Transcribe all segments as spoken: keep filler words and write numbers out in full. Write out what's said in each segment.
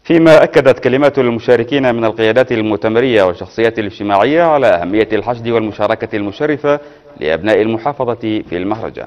فيما أكدت كلمات المشاركين من القيادات المؤتمرية والشخصيات الاجتماعية على أهمية الحشد والمشاركة المشرفة لأبناء المحافظة في المهرجان.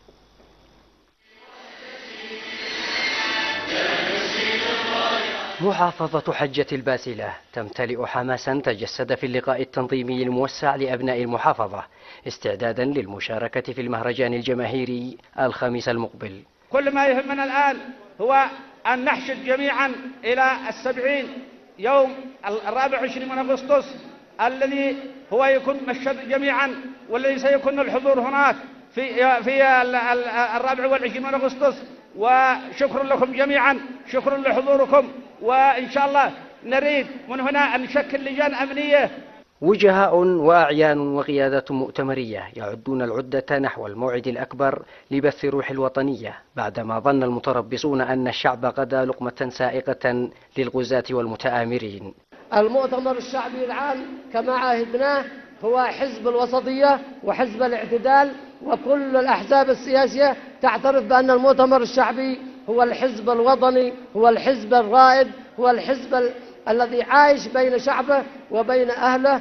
محافظة حجة الباسلة تمتلئ حماسا تجسد في اللقاء التنظيمي الموسع لأبناء المحافظة استعدادا للمشاركة في المهرجان الجماهيري الخميس المقبل. كل ما يهمنا الآن هو أن نحشد جميعا إلى السبعين يوم الرابع عشرين من أغسطس الذي هو يكون مشهد جميعا، والذي سيكون الحضور هناك في في الرابع والعشرين من أغسطس. وشكر لكم جميعا، شكر لحضوركم، وإن شاء الله نريد من هنا أن نشكل لجان أمنية. وجهاء وأعيان وقيادات مؤتمرية يعدون العدة نحو الموعد الأكبر لبث الروح الوطنية، بعدما ظن المتربصون أن الشعب غدا لقمة سائقة للغزاة والمتآمرين. المؤتمر الشعبي العام كما عاهدناه هو حزب الوسطية وحزب الاعتدال، وكل الأحزاب السياسية تعترف بأن المؤتمر الشعبي هو الحزب الوطني، هو الحزب الرائد، هو الحزب ال... الذي عايش بين شعبه وبين أهله.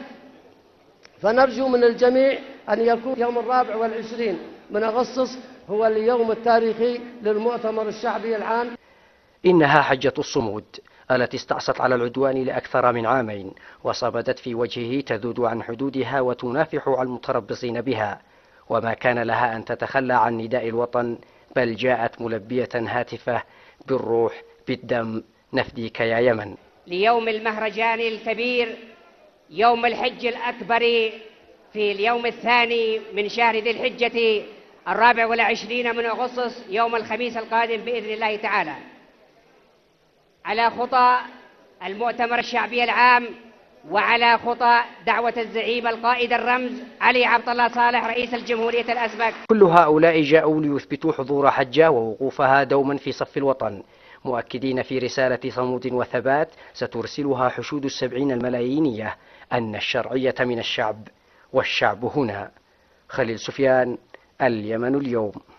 فنرجو من الجميع أن يكون يوم الرابع والعشرين من أغسطس هو اليوم التاريخي للمؤتمر الشعبي العام. إنها حجة الصمود التي استعصت على العدوان لأكثر من عامين، وصمدت في وجهه تذود عن حدودها وتنافح على المتربصين بها، وما كان لها أن تتخلى عن نداء الوطن، بل جاءت ملبية هاتفة بالروح بالدم نفديك يا يمن. ليوم المهرجان الكبير يوم الحج الأكبر في اليوم الثاني من شهر ذي الحجة الرابع والعشرين من أغسطس يوم الخميس القادم بإذن الله تعالى، على خطى المؤتمر الشعبي العام وعلى خطى دعوة الزعيم القائد الرمز علي عبد الله صالح رئيس الجمهورية الأسبق. كل هؤلاء جاءوا ليثبتوا حضور حجة ووقوفها دوما في صف الوطن، مؤكدين في رسالة صمود وثبات سترسلها حشود السبعين الملايينية أن الشرعية من الشعب والشعب هنا. خليل سفيان، اليمن اليوم.